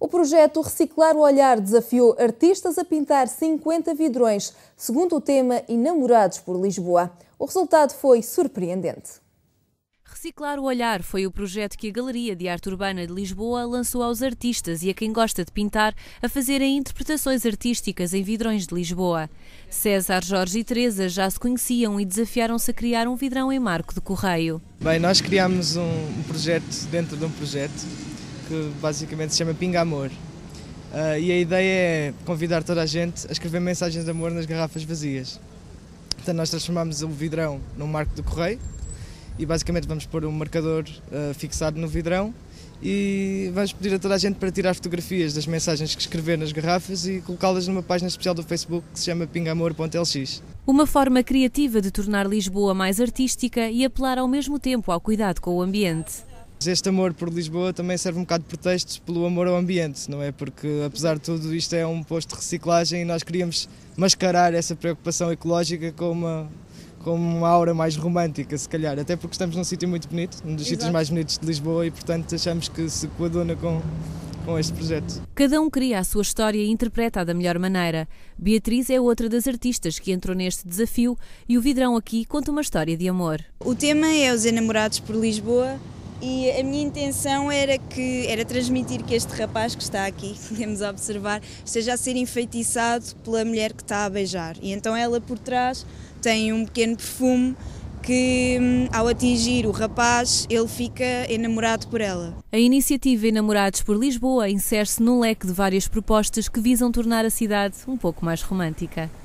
O projeto Reciclar o Olhar desafiou artistas a pintar 50 vidrões, segundo o tema Enamorados por Lisboa. O resultado foi surpreendente. Reciclar o Olhar foi o projeto que a Galeria de Arte Urbana de Lisboa lançou aos artistas e a quem gosta de pintar a fazerem interpretações artísticas em vidrões de Lisboa. César, Jorge e Teresa já se conheciam e desafiaram-se a criar um vidrão em marco de correio. Bem, nós criámos um projeto dentro de um projeto que basicamente se chama Pinga Amor. E a ideia é convidar toda a gente a escrever mensagens de amor nas garrafas vazias. Portanto, nós transformamos o vidrão num marco de correio e basicamente vamos pôr um marcador fixado no vidrão e vamos pedir a toda a gente para tirar fotografias das mensagens que escrever nas garrafas e colocá-las numa página especial do Facebook que se chama pingamor.lx. Uma forma criativa de tornar Lisboa mais artística e apelar ao mesmo tempo ao cuidado com o ambiente. Este amor por Lisboa também serve um bocado de pretexto pelo amor ao ambiente, não é? Porque apesar de tudo isto é um posto de reciclagem e nós queríamos mascarar essa preocupação ecológica com uma aura mais romântica, se calhar, até porque estamos num sítio muito bonito, um dos sítios mais bonitos de Lisboa e, portanto, achamos que se coaduna com este projeto. Cada um cria a sua história e interpreta-a da melhor maneira. Beatriz é outra das artistas que entrou neste desafio e o vidrão aqui conta uma história de amor. O tema é os Enamorados por Lisboa e a minha intenção era transmitir que este rapaz que está aqui, podemos observar, esteja a ser enfeitiçado pela mulher que está a beijar. E então ela por trás tem um pequeno perfume que, ao atingir o rapaz, ele fica enamorado por ela. A iniciativa Enamorados por Lisboa insere-se num leque de várias propostas que visam tornar a cidade um pouco mais romântica.